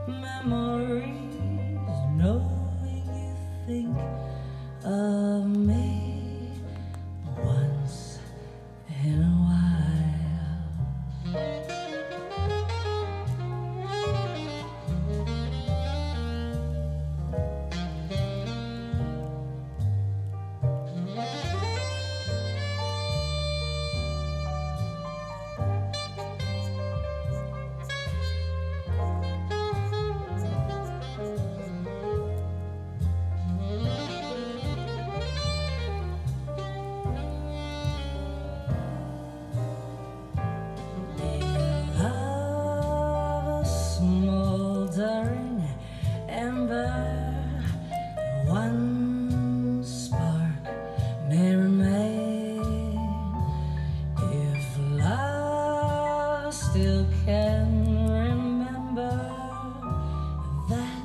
memories, knowing you think of me once in a smoldering ember, one spark may remain if love still cares.